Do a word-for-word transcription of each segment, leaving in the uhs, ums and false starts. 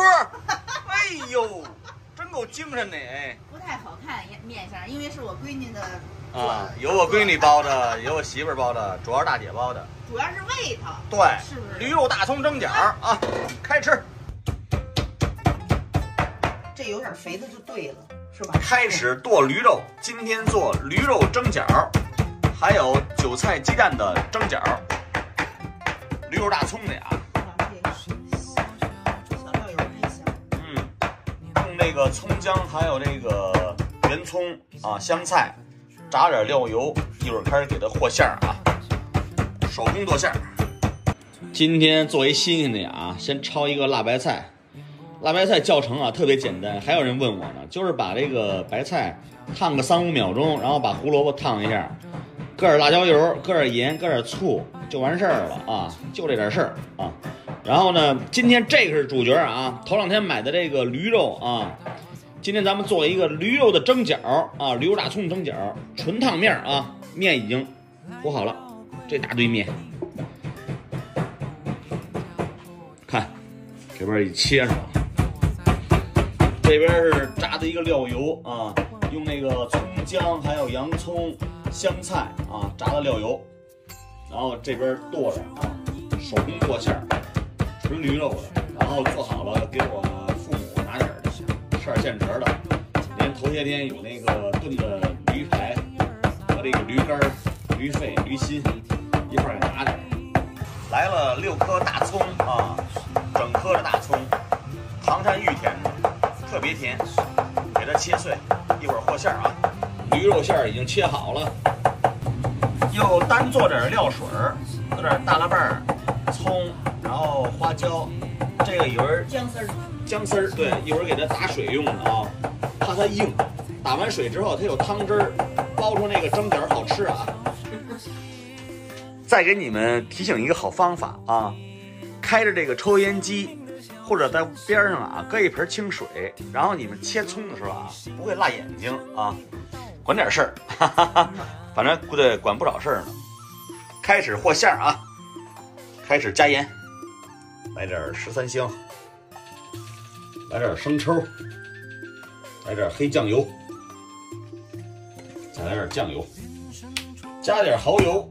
哎呦，真够精神的哎！ 不太好看面相，因为是我闺女的。 啊，有我闺女包的，有我媳妇儿包的，主要是大姐包的。 主要是味道。 对， 是不是？ 驴肉大葱蒸饺啊，开吃。 这有点肥的就对了，是吧？ 开始剁驴肉，今天做驴肉蒸饺，还有韭菜鸡蛋的蒸饺，驴肉大葱的呀。 小料油还香。 嗯，用这个葱姜还有这个圆葱啊香菜，炸点料油，一会儿开始给它和馅儿啊，手工剁馅儿。今天做一新鲜的呀，先焯一个辣白菜。辣白菜教程啊特别简单，还有人问我呢，就是把这个白菜烫个三五秒钟，然后把胡萝卜烫一下，搁点辣椒油，搁点盐，搁点醋，就完事儿了啊，就这点事儿啊。然后呢，今天这个是主角啊，头两天买的这个驴肉啊，今天咱们做一个驴肉的蒸饺啊，驴肉大葱蒸饺，纯烫面啊，面已经和好了，这大堆面，看这边一切上了。这边是炸的一个料油啊，用那个葱姜还有洋葱、香菜啊炸的料油，然后这边剁着啊，手工剁馅儿，纯驴肉的，然后做好了给我父母拿点儿吃点现成的。连头些天有那个炖的驴排和这个驴肝、驴肺、驴心一块儿给拿点儿。来了六颗大葱啊，整颗的大葱，唐山玉甜的。特别甜，给它切碎，一会儿和馅儿啊。驴肉馅儿已经切好了，又单做点料水儿，有点大辣瓣、葱，然后花椒，这个一会儿姜丝儿， 姜丝儿，对，一会儿给它打水用的啊，怕它硬。打完水之后，它有汤汁儿，包出那个蒸饺好吃啊。再给你们提醒一个好方法啊，开着这个抽油烟机。或者在边上啊搁一盆清水，然后你们切葱的时候啊不会辣眼睛啊，管点事儿，哈哈哈，反正对管不少事儿呢。开始和馅儿啊，开始加盐，来点十三香，来点生抽，来点黑酱油，再来点酱油，加点蚝油，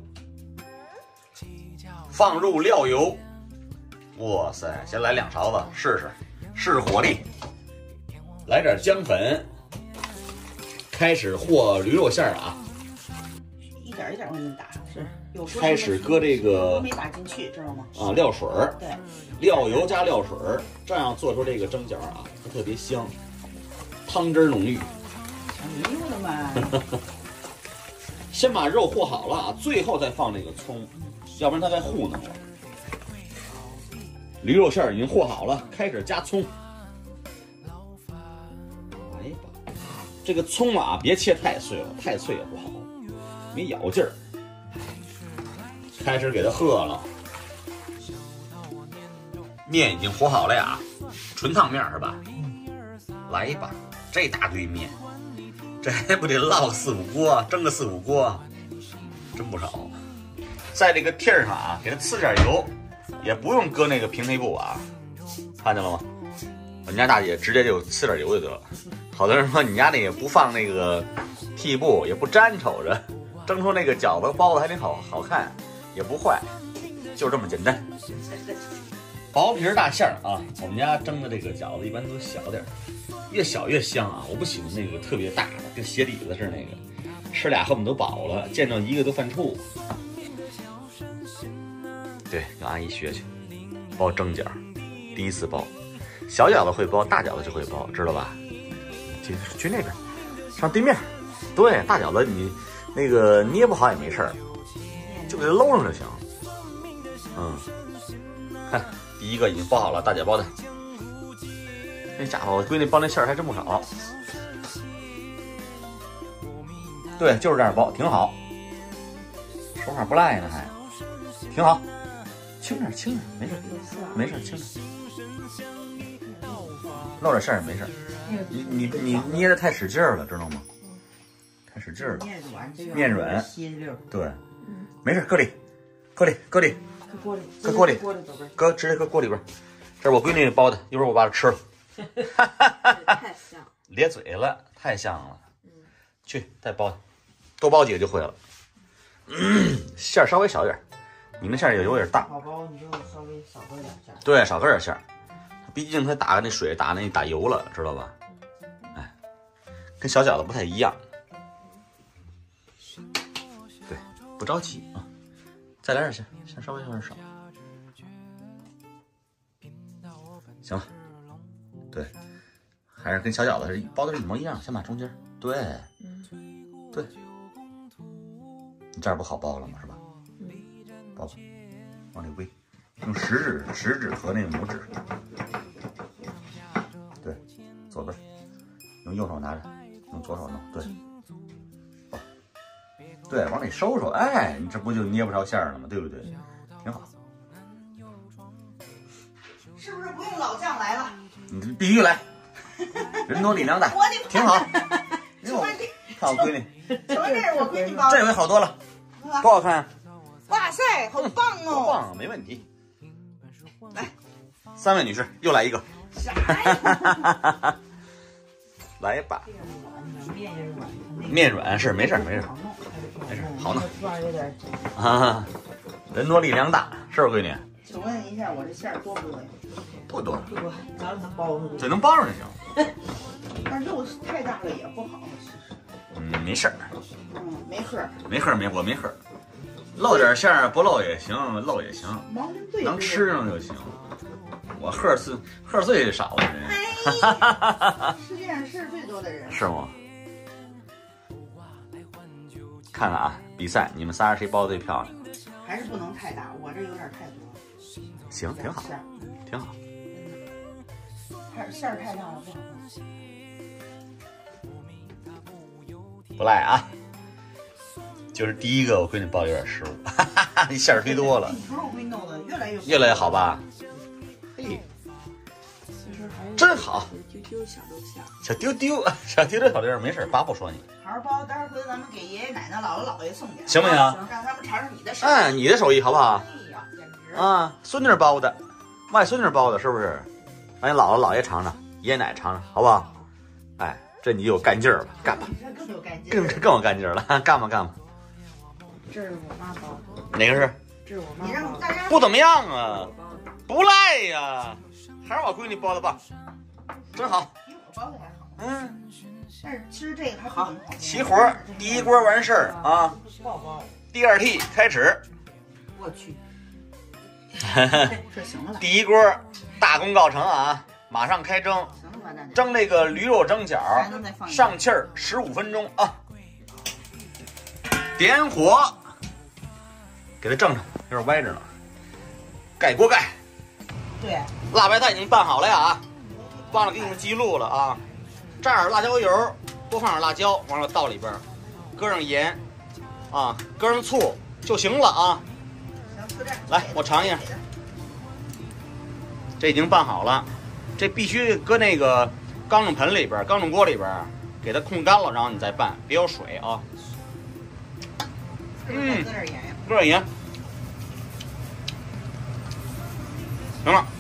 放入料油。哇塞，先来两勺子试试，试试火力。来点姜粉，开始和驴肉馅儿啊。 一点一点往里打，是。有时候开始搁这个没打进去，知道吗？ 啊，料水儿。 对。 料油加料水儿，这样做出这个蒸饺啊，它特别香，汤汁浓郁。 迷糊的嘛。 先把肉和好了啊，最后再放那个葱，要不然它再糊弄了。驴肉馅儿已经和好了，开始加葱。来吧，这个葱啊，别切太碎了，太脆也不好，没咬劲儿。开始给它和了，面已经和好了呀，纯烫面是吧？来吧，这大堆面，这还不得烙个四五锅，蒸个四五锅，真不少。在这个屉儿上啊，给它呲点油。也不用搁那个平黑布啊，看见了吗？我们家大姐直接就呲点油就得了。好多人说你家那也不放那个屉布，也不粘瞅着，蒸出那个饺子包子还挺好好看，也不坏，就这么简单。薄皮大馅儿啊，我们家蒸的这个饺子一般都小点儿，越小越香啊。我不喜欢那个特别大的，跟鞋底子似的那个，吃俩恨不得饱了，见到一个都犯怵。对，跟阿姨学去，包蒸饺，第一次包，小饺子会包，大饺子就会包，知道吧？去去那边，上对面。对，大饺子你那个捏不好也没事儿，就给它搂上就行。嗯，看第一个已经包好了，大姐包的。那家伙，我闺女包那馅儿还真不少。对，就是这样包，挺好，手法不赖呢，还挺好。轻点，轻点，没事，没事，轻点，露点馅儿也没事。你你你捏的太使劲儿了，知道吗？太使劲儿了。面软，面软，对，没事，搁里，搁里，搁里，搁锅里，搁直接搁锅里边， 这是我闺女包的，一会儿我把它吃了。 太香， 咧嘴了，太香了。嗯，去再包，多包几个就会了。嗯，馅儿稍微小一点，你那馅儿也有点大。 好包你就稍微少搁点馅儿。 对，少搁点馅儿，毕竟它打那水打那打油了，知道吧？哎，跟小饺子不太一样。对，不着急啊，再来点馅，馅稍微有点少。行了，对，还是跟小饺子是包的是一模一样，先把中间，对，对，你这样不好包了吗？是吧？包吧，往里煨，用食指、食指和那个拇指，对，左边，用右手拿着，用左手弄，对，包，对，往里收收，哎，你这不就捏不着馅儿了吗？对不对？挺好。 是不是不用老酱来了？ 你必须来，人多力量大，挺好。 请问这， 看我闺女， 请问这是我闺女包的？ 这回好多了，多好看啊！ 哇塞，好棒哦！ 棒，没问题。 来， 三位女士又来一个， 啥呀？ 来吧。 面也软， 面软是没事没事没事，好弄。 蒜有点啊，人多力量大，是不是闺女？ 请问一下，我这馅儿多不多呀？ 不多， 不多，咱能包出去。 这能包上就行。 但肉太大了也不好，其实。 嗯，没事儿。 嗯，没盒。 没盒没我没盒，露点馅儿不露也行，露也行，能吃上就行。我盒是盒最少的人。 哎，世界上事儿最多的人。 是吗？看看啊，比赛你们仨谁包的最漂亮？ 还是不能太大，我这有点太多。 行，挺好，挺好。 还是馅儿太大了不好弄。不赖啊，就是第一个我闺女包有点失误，哈哈哈，你馅儿忒多了。 你说我给你弄的越来越越来越好吧？嘿，真好。 丢丢小豆馅， 小丢丢，小丢丢小丢，没事，爸不说你。 好好包，待会儿回头咱们给爷爷奶奶、姥姥姥爷送点， 行不行？ 让他们尝尝你的手艺。 哎，你的手艺好不好？ 哎呀，简直啊，孙女包的，外孙女包的，是不是？让你姥姥姥爷尝尝，爷爷奶奶尝尝，好不好？哎，这你有干劲儿了，干吧。 这更有干劲， 更更有干劲儿了，干吧干吧。 这是我妈包的。 哪个是？ 这是我妈。你让大家不怎么样啊，不赖呀，还是我闺女包的棒，真好。 比我包的还好。 嗯。 但是其实这个它好， 齐活儿，第一锅完事儿啊，第二屉开始。 我去，这行了吧？ 第一锅大功告成啊，马上开蒸。 行了吧，大家。 蒸这个驴肉蒸饺，上气儿十五分钟啊。点火，给它正上，有点歪着呢。盖锅盖。 对。 辣白菜已经拌好了呀，忘了给你们记录了啊。蘸点辣椒油，多放点辣椒，完了倒里边，搁上盐，啊，搁上醋就行了啊。来，我尝一下，这已经拌好了，这必须搁那个钢种盆里边、钢种锅里边，给它控干了，然后你再拌，别有水啊。 嗯，搁点盐呀， 搁点盐，行了，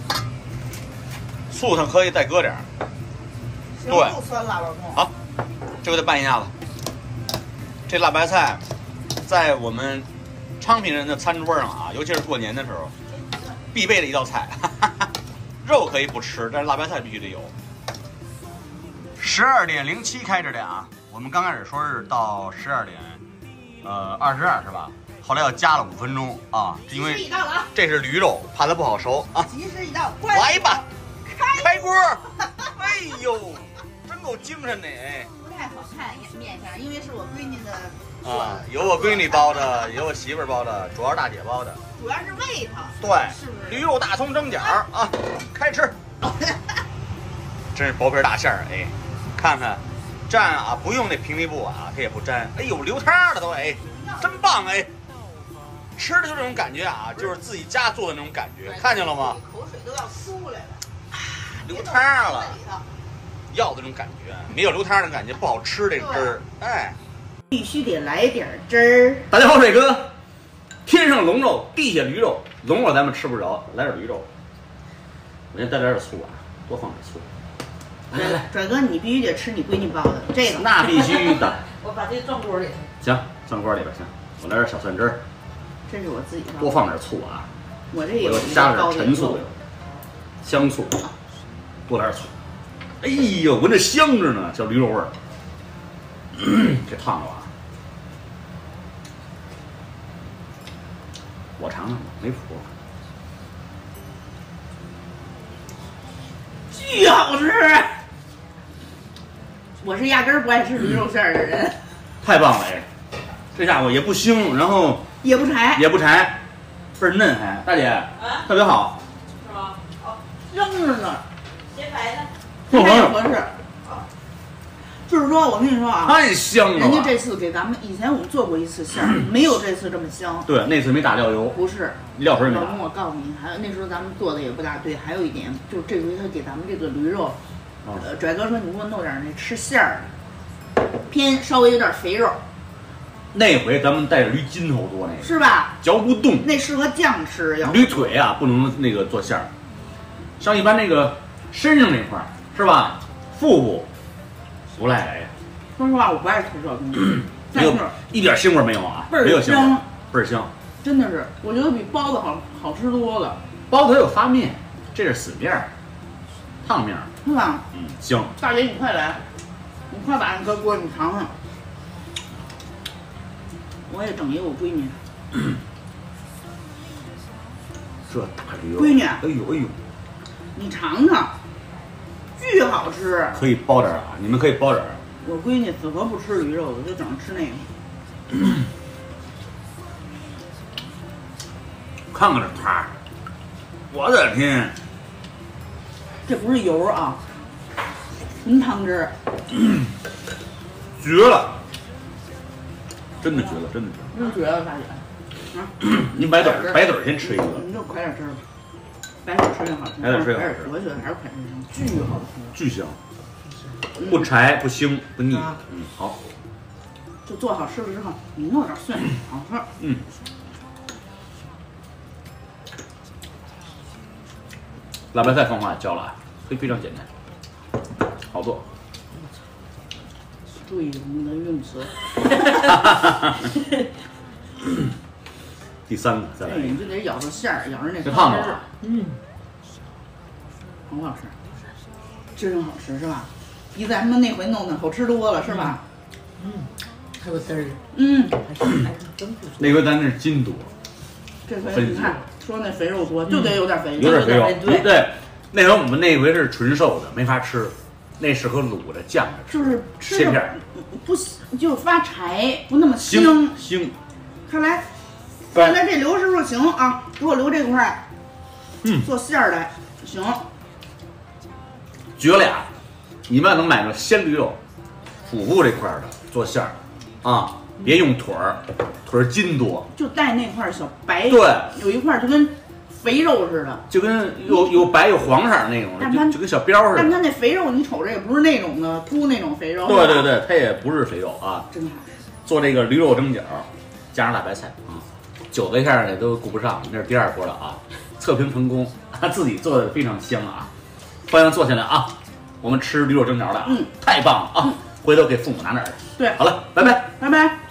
醋它可以再搁点。对，好，这个得拌一下子。这辣白菜，在我们昌平人的餐桌上啊，尤其是过年的时候，必备的一道菜。哈哈，肉可以不吃，但是辣白菜必须得有。十二点零七开着的啊，我们刚开始说是到十二点，呃，二十二是吧？后来要加了五分钟啊，因为这是驴肉，怕它不好熟啊。 吉时已到， 来吧，开锅！哎呦！真够精神的哎！ 不太好看面相，因为是我闺女的啊，有我闺女包的，有我媳妇儿包的，主要是大姐包的， 主要是味道。 对，是不是？驴肉大葱蒸饺啊，开吃！真是薄皮大馅儿哎，看看，蘸啊不用那平底布啊，它也不粘，哎呦流汤了都哎，真棒哎！吃的就这种感觉啊，就是自己家做的那种感觉，看见了吗？ 口水都要出来了， 流汤了。要的那种感觉，没有流汤的感觉不好吃这个汁儿，哎， 必须得来点汁儿。 大家好，水哥，天上龙肉，地下驴肉，龙肉咱们吃不着，来点驴肉。 我先带点醋啊，多放点醋。来来来， 拽哥，你必须得吃你闺女包的这个。 那必须的。 我把这装锅里。 行，装锅里边行。我来点小蒜汁儿。 这是我自己包的。 多放点醋啊。 我这有我加点陈醋、香醋，多点醋。哎呦，闻着香着呢，小驴肉味儿。这烫了吧？我尝尝，没谱。 巨好吃！我是压根儿不爱吃驴肉馅儿的人。 太棒了哎！这家伙也不腥，然后也不柴， 也不柴，倍儿嫩还。大姐， 啊， 特别好。 是吗？哦， 香着呢。 谁白的？ 这也合适。就是说，我跟你说啊， 太香了。 人家这次给咱们，以前我们做过一次馅儿，没有这次这么香。 对，那次没打料油， 不是料水没打。 老公，我告诉你，还有那时候咱们做的也不大对，还有一点就是这回他给咱们这个驴肉，呃，拽哥说你给我弄点那吃馅儿的，偏稍微有点肥肉。 那回咱们带着驴筋头多那个， 是吧？ 嚼不动。 那适合酱吃，要驴腿啊不能那个做馅儿，像一般那个身上那块儿是吧？腹部不赖哎。 说实话，我不爱吃这东西，但没有是一点腥味没有啊， 倍儿没有腥味香， 倍儿香。 真的是，我觉得比包子好好吃多了， 包子有发面，这是死面儿，烫面儿， 是吧？ 嗯，香。 大姐，你快来，你快把那个锅你尝尝。我也整一个我闺女。 这大驴肉， 闺女哎呦哎呦， 你尝尝，巨好吃。 可以包点儿啊，你们可以包点儿。 我闺女死活不吃驴肉，我就整吃那个。 看看这汤儿，我的天， 这不是油啊，纯汤汁。 绝了！真的绝了，真的绝了！ 真绝了，大姐。啊， 你白嘴儿，白嘴儿先吃一个。 你就快点吃吧。白水吃就好吃。 白水吃就好吃白水我觉得还是快吃香，巨好吃。 巨香，不柴不腥不腻。 啊嗯，好。 就做好吃了之后，你弄点蒜，好吃。 嗯。辣白菜放话教了啊，非非常简单，好做。 注意你的用词。 第三个再来哎， 一个， 你就得咬着馅儿，咬着那这烫汤汁儿着了。 嗯， 很好吃，真好吃是吧？比咱们那回弄的好吃多了是吧？ 嗯，还有汁儿， 嗯， 还是还是真不错。 那回咱是筋多， 这回你看说那肥肉多，就得有点肥， 有点肥肉。 对对，那回我们那回是纯瘦的，没法吃，那适合卤的酱着吃。 就是吃着切片儿不就发柴，不那么腥腥。 腥， 看来，看来这刘师傅行啊，给我留这块， 嗯， 做馅儿来行。 绝了呀！你们要能买着鲜驴肉，腹部这块儿的做馅儿，啊，别用腿儿，腿儿筋多， 就带那块小白， 对， 有一块就跟肥肉似的， 就跟有有白有黄色儿那种的， 但它就就跟小膘似但的。 它那肥肉你瞅着也不是那种的秃那种肥肉， 对对对，它也不是肥肉啊。 真好吃。 做这个驴肉蒸饺，加上辣白菜啊，韭菜馅儿的都顾不上，那是第二波了啊。测评成功，他自己做的非常香啊！欢迎坐下来啊，我们吃驴肉蒸饺了啊， 嗯， 太棒了啊！回头给父母拿点儿去。 对， 好了，拜拜。 拜拜。